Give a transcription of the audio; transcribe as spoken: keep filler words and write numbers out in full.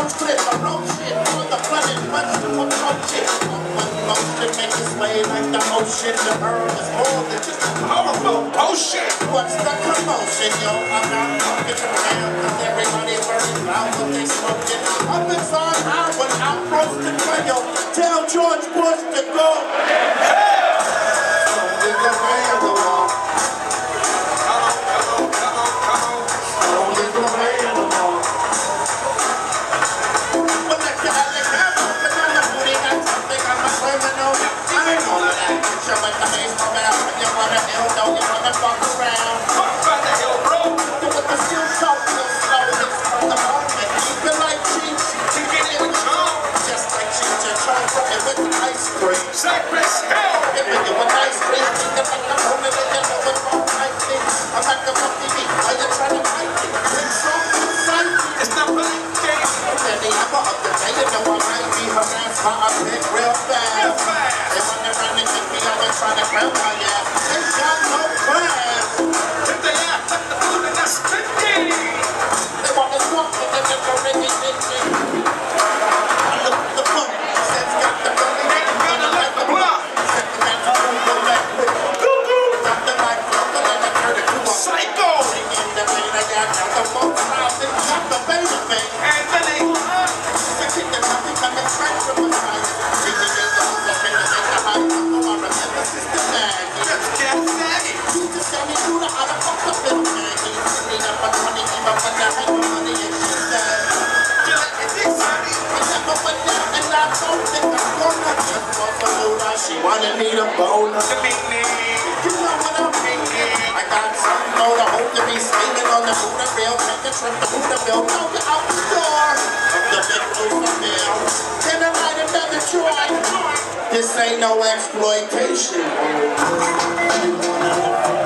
George Cliff, I wrote shit for the flooded bunch to approach it. One motion make its way like the ocean. The earth is more than just a powerful potion. What's the commotion, yo? I'm not fucking around, cause everybody worried about what they smoking. Up inside out when I'm roasting for yo. Tell George Bush to go. Hey! So we can wear the wall. Come on, come on, come on, come on. So we can wear the wall. But like you had the camera, but now the booty got something on my criminal. I ain't all of that. Show like the baseball bat. When you wanna hill, though, you wanna fuck around. Fuck by the hill, bro. Do what the skill so real slow. It's from the moment. Keep it like cheap. To get it with charm. Just like cheap to try something with the ice cream. Cypress Hill. Giving you a nice cream. Think about the moment that you know what's wrong like this. I'm not the fucking me. Why you trying to fight me? Bring something inside. It's not right. Any hour of the day, you know I might be harassed by a pig real fast. Real fast. They want to run and kick me out and try to grab my ass. They got no class. If they act like the food and that's fifty. They want to walk with the different recognition. Look at the book. Says got the money. They got to like the block. Said the man to go back quick. Goo-goo. Got the life longer than I heard it. Psycho. Bring in the rain. I got out the most loud and got the baby thing. And then they she wanted me to bone her. You know what I'm thinking. I got something more to hope to be steaming on the Buddha Bill. Take a trip to Buddha Bill. Now get out the door of the big Buddha Bill. Then I light another joint. This ain't no exploitation.